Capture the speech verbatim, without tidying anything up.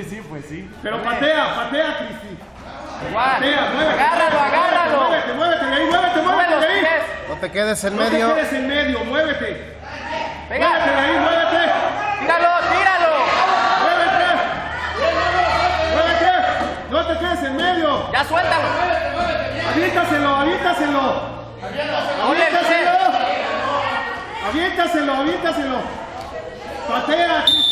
sí, pues sí. Pero patea, patea, Cristi. Igual. Patea, muévete. Agárralo, agárralo. Muévete, muévete de ahí, muévete, Mueve muévete los de ahí. pies. No te quedes en No te medio. quedes en medio, muévete. Venga. Muévete de ahí, muévete. Tíralo, tíralo. Muévete. Muévete. No te quedes en medio. Ya suéltalo. Aviéntaselo, aviéntaselo. Ponle el pie. Aviéntaselo. Aviéntaselo, aviéntaselo. Patea, Cristi.